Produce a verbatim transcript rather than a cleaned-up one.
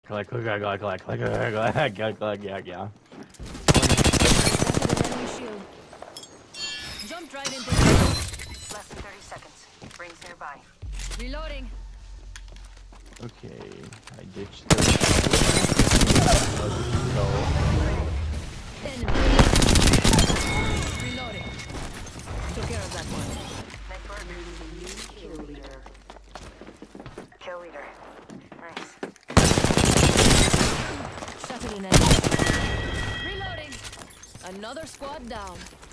Click, click, click, click, click, click, click, click, click, click, yeah, yeah. Jumped right into it. Less than thirty seconds. Rings nearby. Reloading. Okay, I ditched the. Let's go. Enemy. Reloading. Took care of that one. Network. Kill leader. Kill leader. Nice. Shut it in. Reloading. Another squad down.